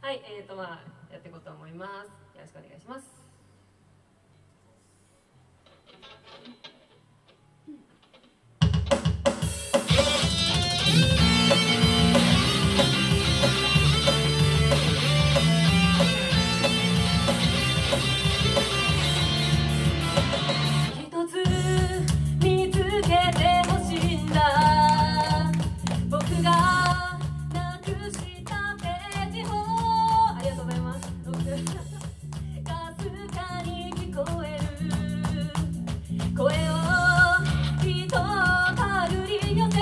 はい、やっていこうと思います。よろしくお願いします。一つ見つけてほしいんだ、僕がなくしたページを。ありがとうございます。かすかに聞こえる声を人を手繰り寄せ、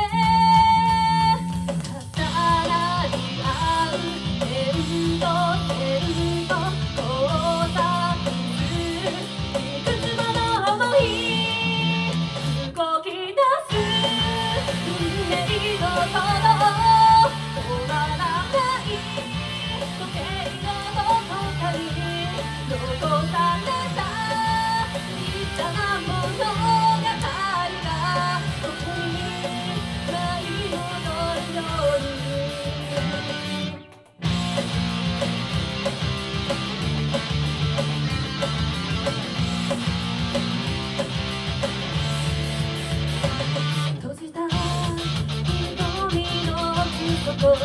重なり合う点と点と交差するいくつもの想い、動き出す運命の鼓動、止まらない時計のどこかに残された小さな物語がここに舞い戻るように。閉じた瞳の奥底、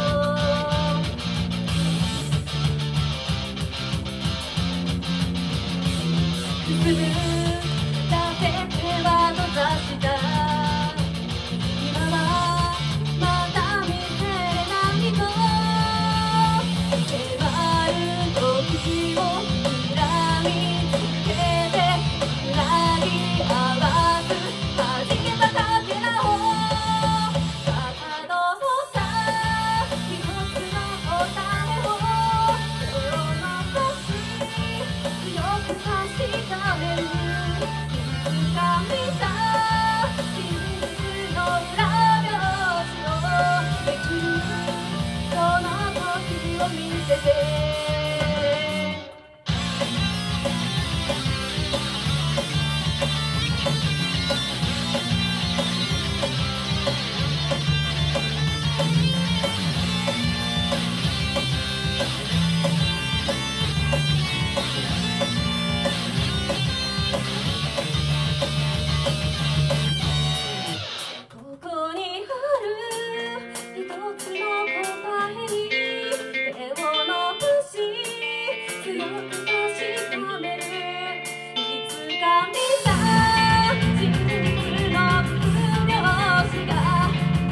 くすぶった手は閉ざした。今はまた見せれないと迫る時を恨みつけて、裏に合わず弾けたかけらをかたどった一つの答えを心の星強く確かめる。いつか見た真実の裏表紙をめくるその時を見せて。ここにある一つの答えに手を伸ばし強く確かめる。いつか見た真実の不良詞が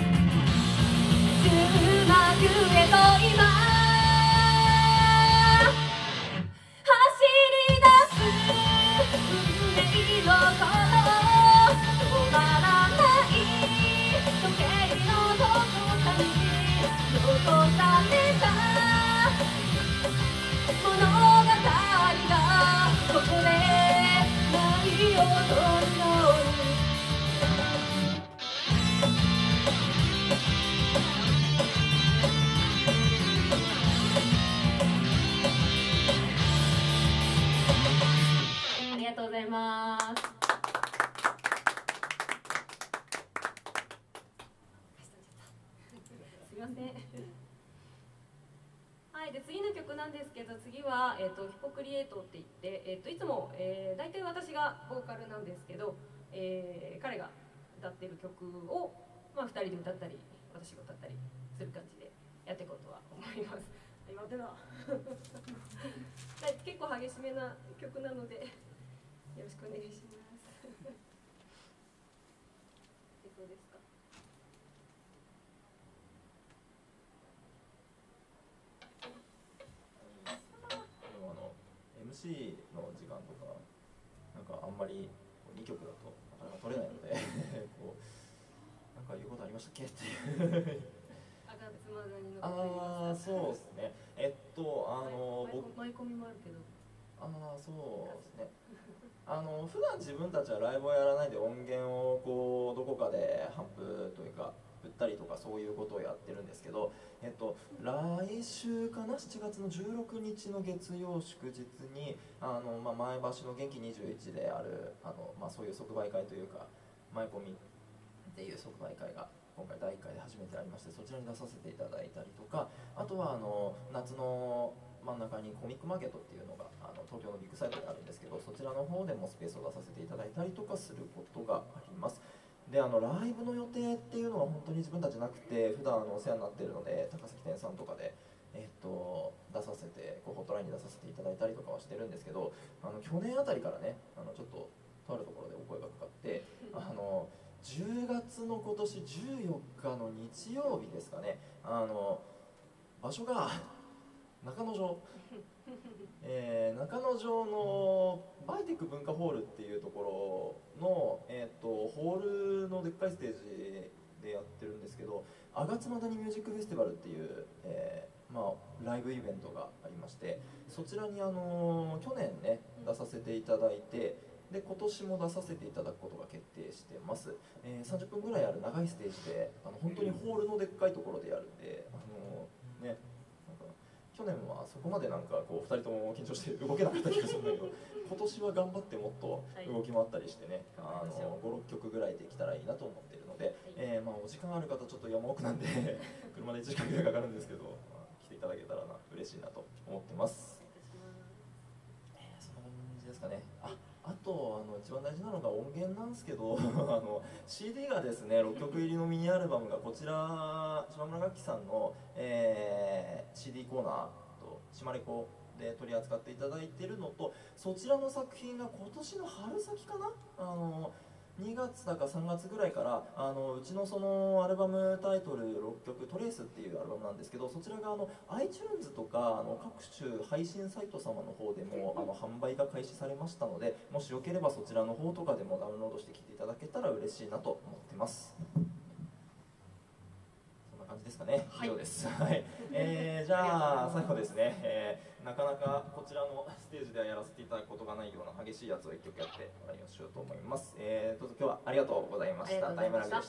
終幕へと今走り出す運命の鼓動、止まらない時計のどこかに残された物語がここで舞い踊るように。ありがとうございます。すいません。はい、で次の曲なんですけど、次は、ヒポクリエイトって言って、いつも、大体私がボーカルなんですけど、彼が歌ってる曲を、2人で歌ったり私が歌ったりする感じでやっていこうとは思います。今手だ結構激しめな曲なのでよろしくお願いします。どうですか。 MC の時間とかなんかあんまり2曲だとなかなか取れないのでこうなんか言うことありましたっけっていうああそうですね。 舞い込みもあるけど。 そうですね。普段自分たちはライブをやらないで音源をこうどこかでハンプというか売ったりとかそういうことをやってるんですけど、来週かな、7月の16日の月曜祝日に前橋の元気21であるそういう即売会というか舞込みっていう即売会が今回第1回で初めてありまして、そちらに出させていただいたりとか、あとは夏の真ん中にコミックマーケットっていうのが東京のビッグサイトであるんですけど、そちらの方でもスペースを出させていただいたりとかすることがあります。でライブの予定っていうのは本当に自分たちなくて、普段お世話になっているので高崎店さんとかで、出させてホットラインに出させていただいたりとかはしてるんですけど、去年あたりからねちょっととあるところでお声がかかって10月の今年14日の日曜日ですかね、場所が中之条中之条のバイテック文化ホールっていうところの、ホールのでっかいステージでやってるんですけど、あがつまだにミュージックフェスティバルっていう、ライブイベントがありまして、そちらに去年ね出させていただいて、で今年も出させていただくことが決定してます。30分ぐらいある長いステージで本当にホールのでっかいところでやるんで、ね、去年はそこまでなんかこう2人とも緊張して動けなかった気がするんだけど、今年は頑張ってもっと動き回ったりしてね、56曲ぐらいできたらいいなと思っているので、お時間ある方ちょっと山奥なんで車で1時間ぐらいかかるんですけど、来ていただけたら嬉しいなと思ってます。そんな感じですかね。あと一番大事なのが音源なんですけどCD がですね6曲入りのミニアルバムがこちら島村楽器さんの、CD コーナーと島レコで取り扱っていただいているのと、そちらの作品が今年の春先かな、2月だか3月ぐらいからうちのそのアルバムタイトル6曲「トレース」っていうアルバムなんですけど、そちらがiTunes とか各種配信サイト様の方でも販売が開始されましたので、もしよければそちらの方とかでもダウンロードしてきていただけたら嬉しいなと思ってます。そんな感じですかね。以上です。はい。じゃあ最後ですね、なかなかこちらのステージではやらせていただくことがないような激しいやつを1曲やって終わりをしようと思います。どうぞ今日はありがとうございました。タイムラグでした。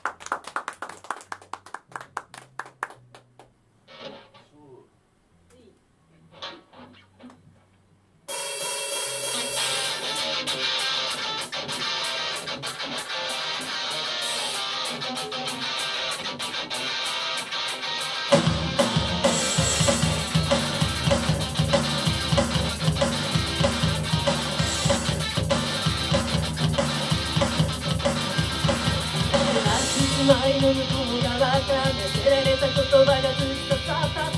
前の向こう側から忘れられた言葉がずっと刺さ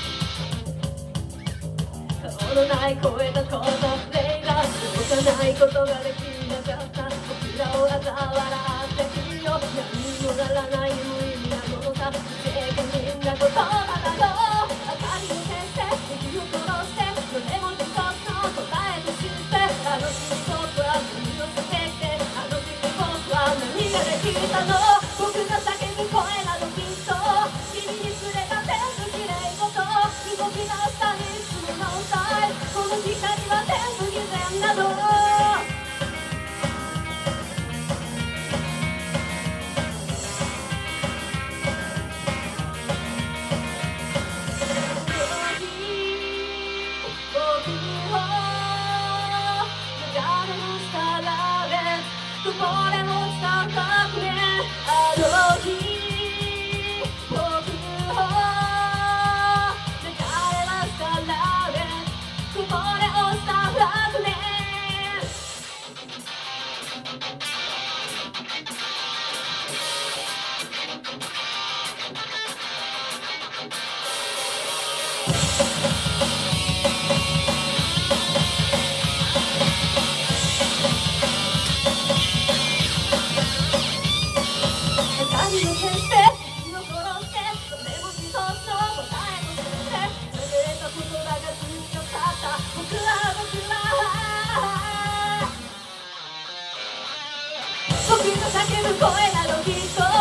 った顔のない声がこのフレーが動かないことができなかった。僕らを嘲笑ってくるよ。何もならない無意味なものさ、責任な言葉だろう。明かりを消して息を殺してどれも一つの答えとしてあの日に僕は何をしてきて、あの日に僕は何ができたの。僕が叫ぶ声などきっと君にすれば全部きれいごと動き出したリズムのさえ、この光は全部偽善なの。僕を流れの下られこぼれ落ちた革命、あの日僕を流れましたられこぼれ落ちた革命。光を消して息を殺してそれも一つの答えとして忘れた言葉が強かった。僕は僕が叫ぶ声などきっと